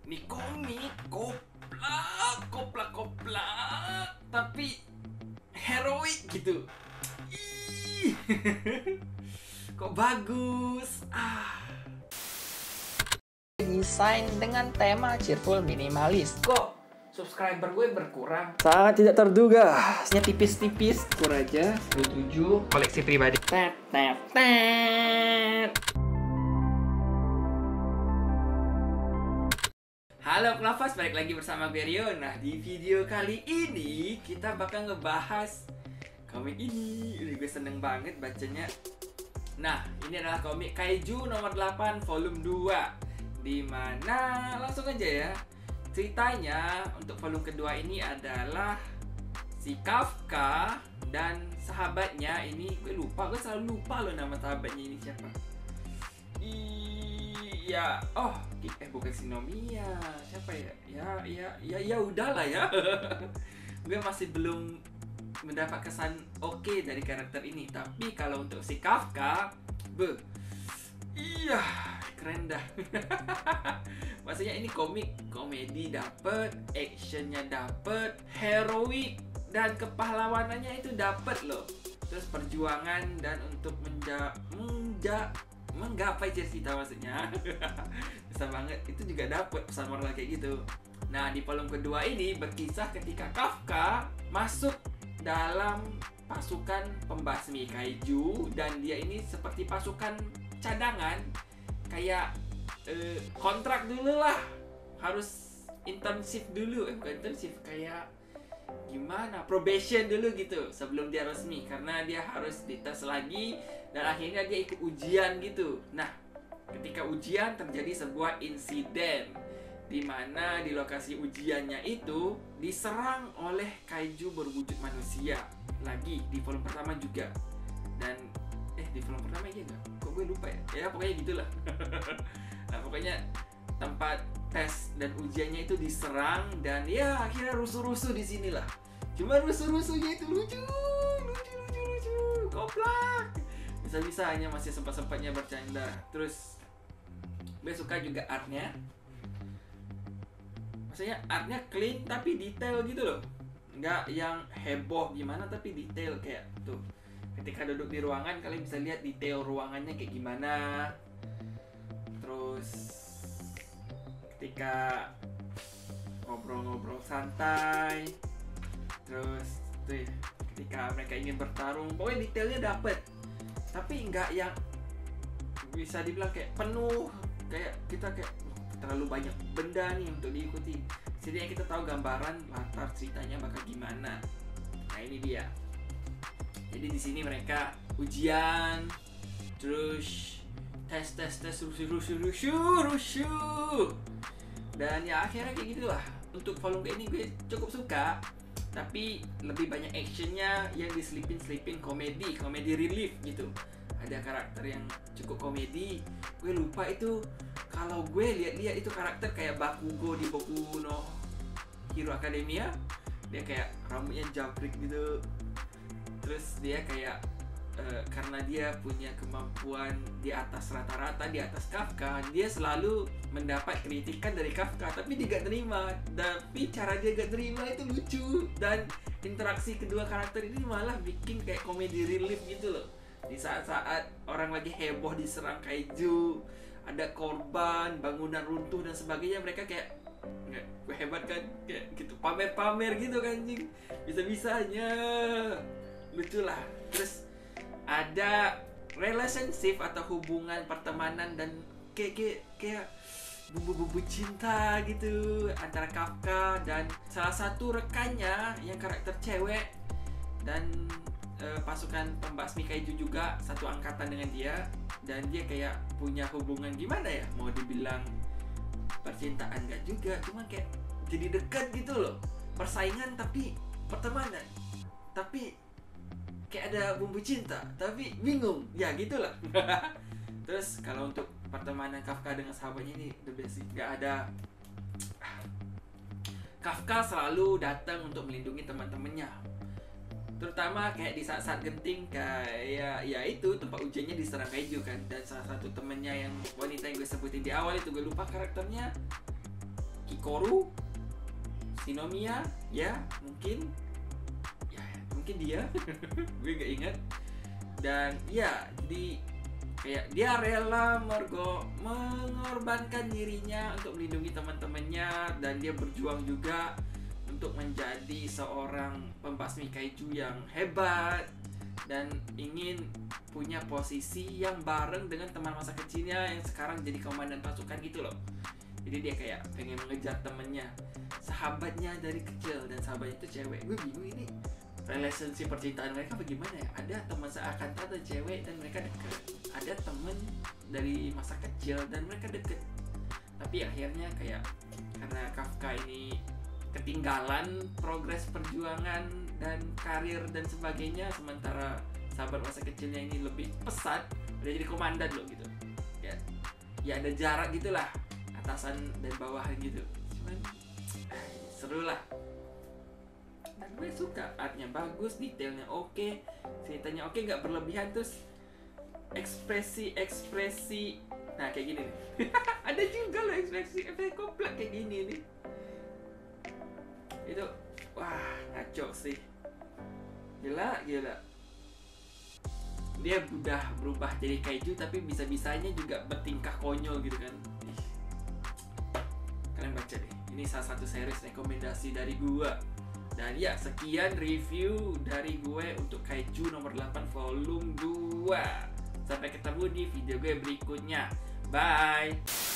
Ini komik koplak, tapi heroik gitu. Ih, kok bagus. Desain dengan tema cheerful minimalis. Kok subscriber gue berkurang? Sangat tidak terduga. Nya tipis-tipis, kur aja 27 koleksi pribadi. Tet, tet, tet. Halo Knafas, balik lagi bersama gue Rio. Nah, di video kali ini kita bakal ngebahas komik ini. Gue seneng banget bacanya. Nah, ini adalah komik Kaiju nomor 8 volume 2. Dimana langsung aja ya. Ceritanya untuk volume kedua ini adalah si Kafka dan sahabatnya ini. Gue selalu lupa loh nama sahabatnya ini siapa. Iya, bukan Shinomiya. Siapa ya? Ya udahlah ya. Gue masih belum mendapat kesan oke dari karakter ini. Tapi kalau untuk si Kafka, iya, keren dah. Maksudnya ini komedi dapet, actionnya dapet, heroik dan kepahlawanannya itu dapet loh. Terus perjuangan dan untuk menggapai cita maksudnya. Bisa banget, itu juga dapet pesan moral kayak gitu. Nah, di volume kedua ini berkisah ketika Kafka masuk dalam pasukan pembasmi kaiju, dan dia ini seperti pasukan cadangan, kayak kontrak dulu lah, harus internship dulu, bukan internship, kayak gimana, probation dulu gitu sebelum dia resmi, karena dia harus dites lagi dan akhirnya dia ikut ujian gitu. Nah, ketika ujian terjadi sebuah insiden di mana di lokasi ujiannya itu diserang oleh kaiju berwujud manusia lagi di volume pertama juga. Dan di volume pertama aja nggak? Kok gue lupa ya? Ya pokoknya gitulah. Nah, pokoknya tempat tes dan ujiannya itu diserang dan ya akhirnya rusuh-rusuh di sinilah. Cuma rusuh-rusuhnya itu lucu, koplak. Bisa-bisanya masih sempat-sempatnya bercanda. Terus gue suka juga artnya. Maksudnya artnya clean tapi detail gitu loh. Nggak yang heboh gimana tapi detail, kayak tuh. Ketika duduk di ruangan kalian bisa lihat detail ruangannya kayak gimana. Terus ketika ngobrol-ngobrol santai, terus tuh ya, ketika mereka ingin bertarung, pokoknya detailnya dapet. Tapi nggak yang bisa dibilang kayak penuh, kayak kita kayak terlalu banyak benda nih untuk diikuti. Setidaknya kita tahu gambaran latar ceritanya bakal gimana. Nah, ini dia. Jadi di sini mereka ujian, terus tes rusuh. Dan ya akhirnya kayak gitulah. Untuk volume ini gue cukup suka, tapi lebih banyak actionnya yang diselipin komedi relief gitu. Ada karakter yang cukup komedi. Gue lupa itu, kalau gue lihat-lihat itu karakter kayak Bakugo di Boku no Hero Academia. Dia kayak rambutnya jabrik gitu. Terus dia kayak karena dia punya kemampuan di atas rata-rata, di atas Kafka, dia selalu mendapat kritikan dari Kafka, tapi dia gak terima. Tapi cara dia gak terima itu lucu, dan interaksi kedua karakter ini malah bikin kayak komedi relief gitu loh. Di saat-saat orang lagi heboh diserang kaiju, ada korban, bangunan runtuh dan sebagainya, mereka kayak gue hebat kan, kayak gitu, pamer-pamer gitu kan, anjing. Bisa-bisanya lucu lah. Terus ada relationship atau hubungan pertemanan dan kayak bumbu-bumbu cinta gitu antara Kafka dan salah satu rekannya yang karakter cewek, dan pasukan pembasmi kaiju juga satu angkatan dengan dia, dan dia kayak punya hubungan gimana ya, mau dibilang percintaan gak juga, cuma kayak jadi dekat gitu loh, persaingan tapi pertemanan, tapi kayak ada bumbu cinta tapi bingung ya gitulah. Terus kalau untuk pertemanan Kafka dengan sahabatnya ini the best sih. Gak ada, Kafka selalu datang untuk melindungi teman-temannya, terutama kayak di saat-saat genting, kayak ya itu tempat ujiannya diserang kaiju kan. Dan salah satu temennya yang wanita yang gue sebutin di awal itu, gue lupa karakternya, Koru, Shinomiya, ya mungkin dia, gue gak ingat. Dan ya, jadi kayak dia rela mengorbankan dirinya untuk melindungi teman-temannya, dan dia berjuang juga untuk menjadi seorang pembasmi kaiju yang hebat dan ingin punya posisi yang bareng dengan teman masa kecilnya yang sekarang jadi komandan pasukan gitu loh. Jadi dia kayak pengen mengejar temennya, sahabatnya dari kecil, dan sahabatnya itu cewek. Gue bingung ini relationship percintaan mereka bagaimana ya. Ada teman seangkatan dan cewek dan mereka deket, ada temen dari masa kecil dan mereka deket. Tapi akhirnya kayak karena Kafka ini ketinggalan progres perjuangan dan karir dan sebagainya, sementara sahabat masa kecilnya ini lebih pesat, udah jadi komandan loh gitu ya ada jarak gitulah, atasan dan bawahan gitu. Cuman seru lah, dan gue suka, artnya bagus, detailnya oke, ceritanya oke, nggak berlebihan, terus ekspresi nah kayak gini nih. Ada juga loh ekspresi komplek kayak gini nih. Itu wah ngaco sih, gila. Dia udah berubah jadi kaiju tapi bisa-bisanya juga bertingkah konyol gitu kan. Kalian baca deh, ini salah satu series rekomendasi dari gua. Dan ya, sekian review dari gue untuk Kaiju nomor 8 volume 2. Sampai ketemu di video gue berikutnya. Bye.